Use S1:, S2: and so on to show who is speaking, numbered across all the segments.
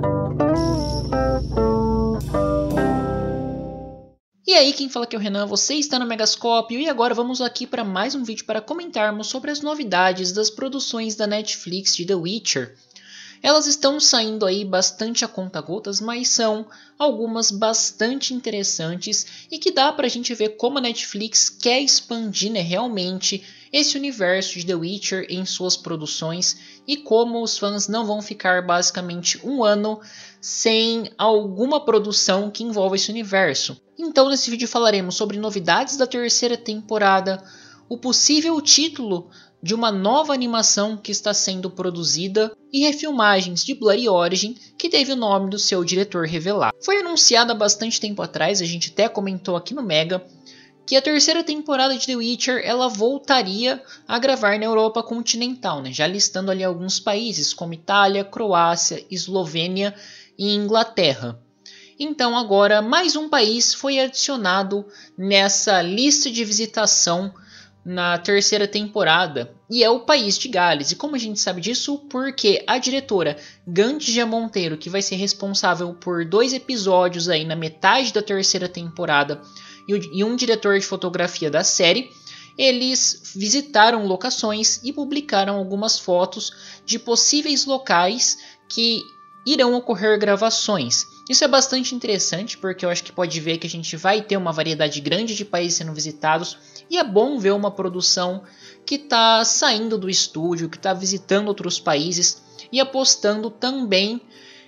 S1: E aí, quem fala aqui é o Renan, você está no Megascópio e agora vamos aqui para mais um vídeo para comentarmos sobre as novidades das produções da Netflix de The Witcher. Elas estão saindo aí bastante a conta-gotas, mas são algumas bastante interessantes e que dá pra gente ver como a Netflix quer expandir, realmente esse universo de The Witcher em suas produções e como os fãs não vão ficar basicamente um ano sem alguma produção que envolva esse universo. Então nesse vídeo falaremos sobre novidades da terceira temporada, o possível título de uma nova animação que está sendo produzida e refilmagens de Bloody Origin que teve o nome do seu diretor revelado. Foi anunciado há bastante tempo atrás, a gente até comentou aqui no Mega, que a terceira temporada de The Witcher ela voltaria a gravar na Europa continental, já listando ali alguns países como Itália, Croácia, Eslovênia e Inglaterra. Então agora mais um país foi adicionado nessa lista de visitação na terceira temporada, e é o país de Gales. E como a gente sabe disso? Porque a diretora Gandija Monteiro, que vai ser responsável por 2 episódios aí na metade da terceira temporada, e um diretor de fotografia da série, eles visitaram locações e publicaram algumas fotos de possíveis locais que irão ocorrer gravações. Isso é bastante interessante porque eu acho que pode ver que a gente vai ter uma variedade grande de países sendo visitados e é bom ver uma produção que está saindo do estúdio, que está visitando outros países e apostando também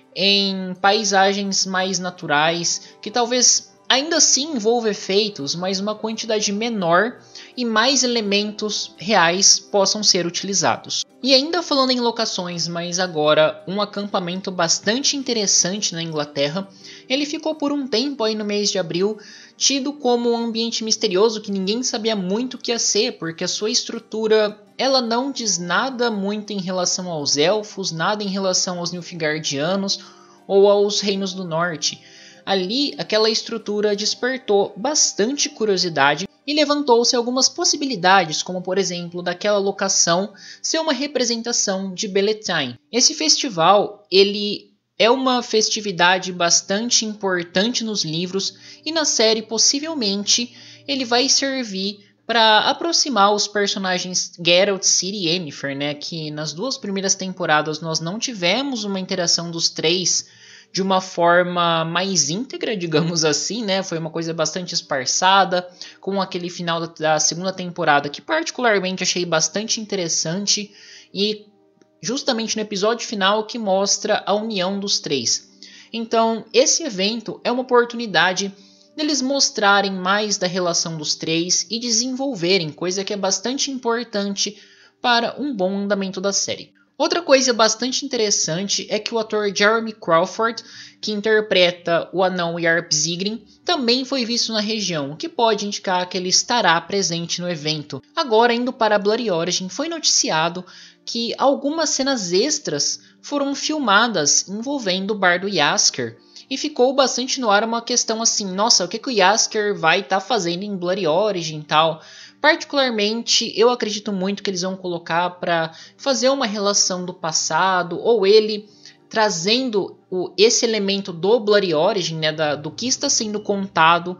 S1: em paisagens mais naturais, que talvez ainda assim envolva efeitos, mas uma quantidade menor e mais elementos reais possam ser utilizados. E ainda falando em locações, mas agora um acampamento bastante interessante na Inglaterra, ele ficou por um tempo aí no mês de abril tido como um ambiente misterioso que ninguém sabia muito o que ia ser, porque a sua estrutura ela não diz nada muito em relação aos elfos, nada em relação aos Nilfgaardianos ou aos Reinos do Norte. Ali, aquela estrutura despertou bastante curiosidade e levantou-se algumas possibilidades, como por exemplo, daquela locação ser uma representação de Beltane. Esse festival, ele é uma festividade bastante importante nos livros e na série possivelmente ele vai servir para aproximar os personagens Geralt, Ciri e Yennefer, que nas 2 primeiras temporadas nós não tivemos uma interação dos 3 de uma forma mais íntegra, digamos assim, Foi uma coisa bastante esparçada, com aquele final da segunda temporada que particularmente achei bastante interessante e justamente no episódio final que mostra a união dos 3. Então, esse evento é uma oportunidade deles mostrarem mais da relação dos 3 e desenvolverem, coisa que é bastante importante para um bom andamento da série. Outra coisa bastante interessante é que o ator Jeremy Crawford, que interpreta o anão Yarp Zigrin, também foi visto na região, o que pode indicar que ele estará presente no evento. Agora, indo para Bloody Origin, foi noticiado que algumas cenas extras foram filmadas envolvendo o bardo Jaskier, e ficou bastante no ar uma questão assim, nossa, o que o Jaskier vai estar fazendo em Bloody Origin e tal. Particularmente, eu acredito muito que eles vão colocar para fazer uma relação do passado, ou ele trazendo esse elemento do Bloody Origin, do que está sendo contado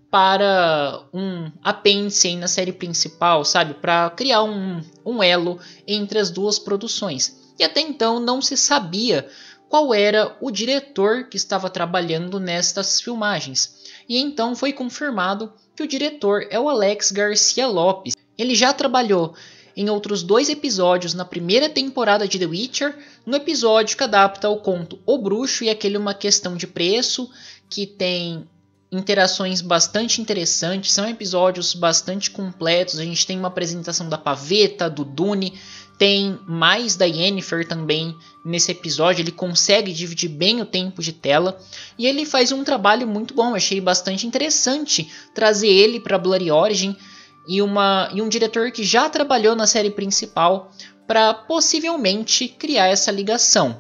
S1: para um apêndice aí na série principal, para criar um elo entre as 2 produções. E até então não se sabia qual era o diretor que estava trabalhando nestas filmagens. E então foi confirmado que o diretor é o Alex Garcia Lopes. Ele já trabalhou em outros 2 episódios na primeira temporada de The Witcher, no episódio que adapta o conto O Bruxo e aquele Uma Questão de Preço, que tem interações bastante interessantes, são episódios bastante completos, a gente tem uma apresentação da Pavetta, do Dune, tem mais da Yennefer também nesse episódio, ele consegue dividir bem o tempo de tela e ele faz um trabalho muito bom, achei bastante interessante trazer ele para Bloody Origin e um diretor que já trabalhou na série principal para possivelmente criar essa ligação.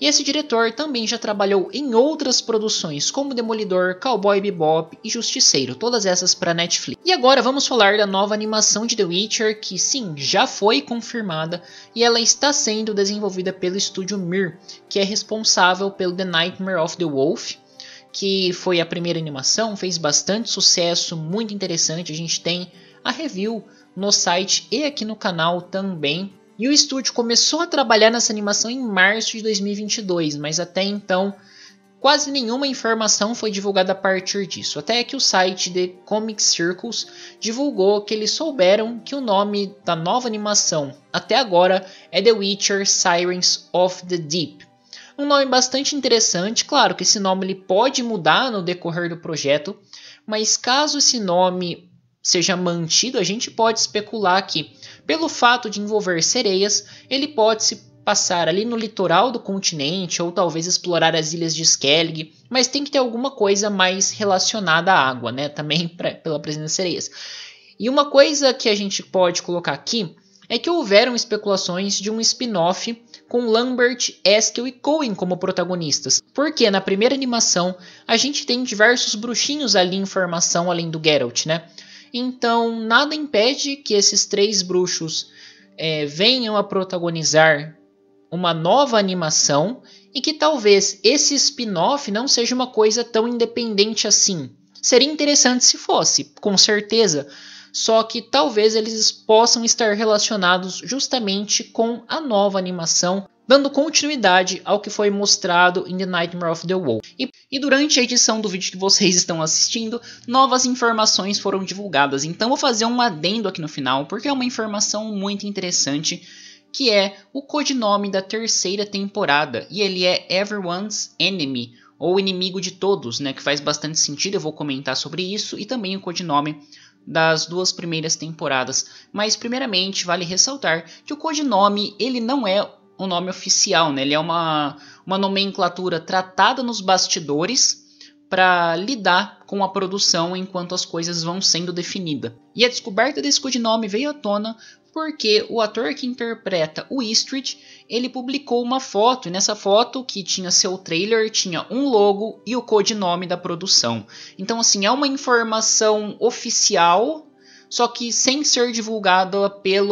S1: E esse diretor também já trabalhou em outras produções, como Demolidor, Cowboy Bebop e Justiceiro, todas essas para Netflix. E agora vamos falar da nova animação de The Witcher, que sim, já foi confirmada e ela está sendo desenvolvida pelo estúdio Mir, que é responsável pelo The Nightmare of the Wolf, que foi a primeira animação, fez bastante sucesso, muito interessante, a gente tem a review no site e aqui no canal também. E o estúdio começou a trabalhar nessa animação em março de 2022, mas até então quase nenhuma informação foi divulgada a partir disso. Até que o site The Comic Circles divulgou que eles souberam que o nome da nova animação até agora é The Witcher Sirens of the Deep. Um nome bastante interessante, claro que esse nome ele pode mudar no decorrer do projeto, mas caso esse nome seja mantido, a gente pode especular que, pelo fato de envolver sereias, ele pode se passar ali no litoral do continente ou talvez explorar as ilhas de Skellig, mas tem que ter alguma coisa mais relacionada à água, né? Também pela presença de sereias. E uma coisa que a gente pode colocar aqui é que houveram especulações de um spin-off com Lambert, Eskel e Cohen como protagonistas, porque na primeira animação a gente tem diversos bruxinhos ali em formação além do Geralt, né? Então, nada impede que esses 3 bruxos venham a protagonizar uma nova animação e que talvez esse spin-off não seja uma coisa tão independente assim. Seria interessante se fosse, com certeza, só que talvez eles possam estar relacionados justamente com a nova animação, dando continuidade ao que foi mostrado em The Nightmare of the Wolf. E durante a edição do vídeo que vocês estão assistindo, novas informações foram divulgadas. Então vou fazer um adendo aqui no final, porque é uma informação muito interessante, que é o codinome da terceira temporada. E ele é Everyone's Enemy, ou Inimigo de Todos, né? Que faz bastante sentido, eu vou comentar sobre isso. E também o codinome das 2 primeiras temporadas. Mas primeiramente vale ressaltar que o codinome ele não é o nome oficial, né? Ele é uma nomenclatura tratada nos bastidores para lidar com a produção enquanto as coisas vão sendo definidas. E a descoberta desse codinome veio à tona porque o ator que interpreta o Istrid, ele publicou uma foto, e nessa foto que tinha seu trailer, tinha um logo e o codinome da produção. Então assim, é uma informação oficial, só que sem ser divulgada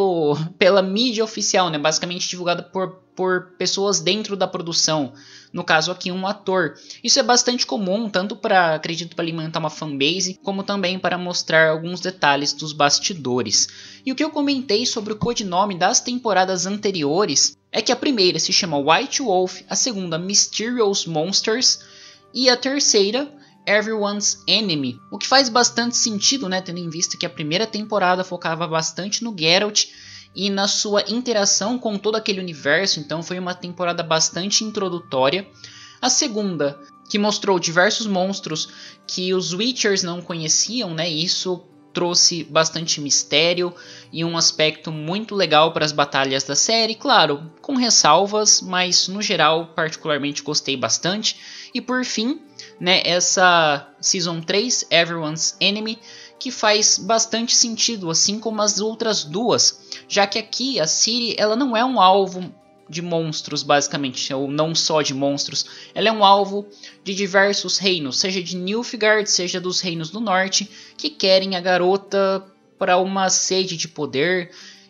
S1: pela mídia oficial, né? Basicamente divulgada por pessoas dentro da produção. No caso aqui, um ator. Isso é bastante comum, tanto para, acredito, para alimentar uma fanbase, como também para mostrar alguns detalhes dos bastidores. E o que eu comentei sobre o codinome das temporadas anteriores é que a primeira se chama White Wolf, a segunda Mysterious Monsters e a terceira Everyone's Enemy, o que faz bastante sentido, né, tendo em vista que a primeira temporada focava bastante no Geralt e na sua interação com todo aquele universo, então foi uma temporada bastante introdutória. A segunda, que mostrou diversos monstros que os Witchers não conheciam, né, e isso trouxe bastante mistério e um aspecto muito legal para as batalhas da série, claro, com ressalvas, mas no geral particularmente gostei bastante. E por fim, né, essa Season 3, Everyone's Enemy, que faz bastante sentido, assim como as outras 2, já que aqui a Ciri ela não é um alvo de monstros, basicamente, ou não só de monstros, ela é um alvo de diversos reinos, seja de Nilfgaard, seja dos reinos do norte, que querem a garota para uma sede de poder,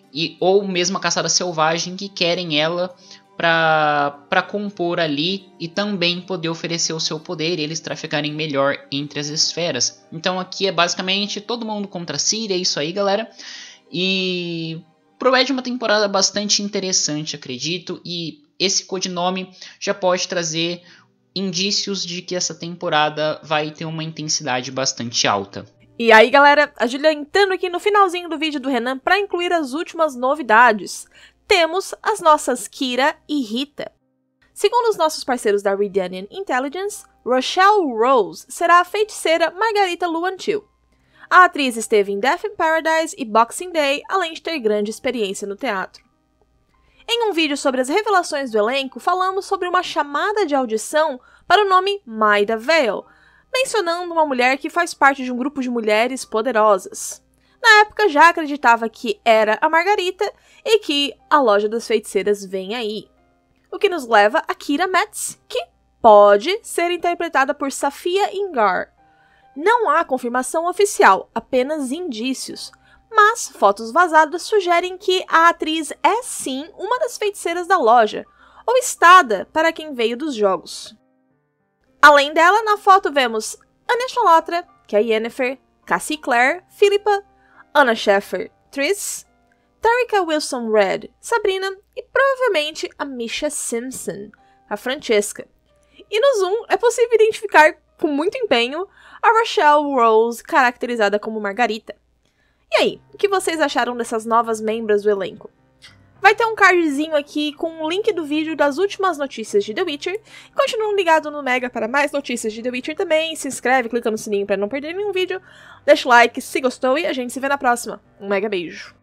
S1: ou mesmo a caçada selvagem, que querem ela para compor ali e também poder oferecer o seu poder e eles traficarem melhor entre as esferas. Então aqui é basicamente todo mundo contra a Ciri, é isso aí, galera. E promete uma temporada bastante interessante, acredito, e esse codinome já pode trazer indícios de que essa temporada vai ter uma intensidade bastante alta.
S2: E aí, galera, a Julia entrando aqui no finalzinho do vídeo do Renan para incluir as últimas novidades. Temos as nossas Kira e Rita. Segundo os nossos parceiros da Redanian Intelligence, Rochelle Rose será a feiticeira Margarita Luantil. A atriz esteve em Death in Paradise e Boxing Day, além de ter grande experiência no teatro. Em um vídeo sobre as revelações do elenco, falamos sobre uma chamada de audição para o nome Maida Vale, mencionando uma mulher que faz parte de um grupo de mulheres poderosas. Na época já acreditava que era a Margarita e que a Loja das Feiticeiras vem aí. O que nos leva a Keira Metz, que pode ser interpretada por Safia Ingar. Não há confirmação oficial, apenas indícios, mas fotos vazadas sugerem que a atriz é sim uma das feiticeiras da loja, ou estada para quem veio dos jogos. Além dela, na foto vemos Anya Chalotra, que é a Yennefer, Cassie Clare, Philippa, Anna Sheffer, Triss, Tarika Wilson Red, Sabrina e provavelmente a Misha Simpson, a Francesca. E no zoom é possível identificar com muito empenho a Rochelle Rose, caracterizada como Margarita. E aí, o que vocês acharam dessas novas membros do elenco? Vai ter um cardzinho aqui com um link do vídeo das últimas notícias de The Witcher. Continuem ligados no Mega para mais notícias de The Witcher também. Se inscreve, clica no sininho para não perder nenhum vídeo. Deixa o like se gostou e a gente se vê na próxima. Um mega beijo!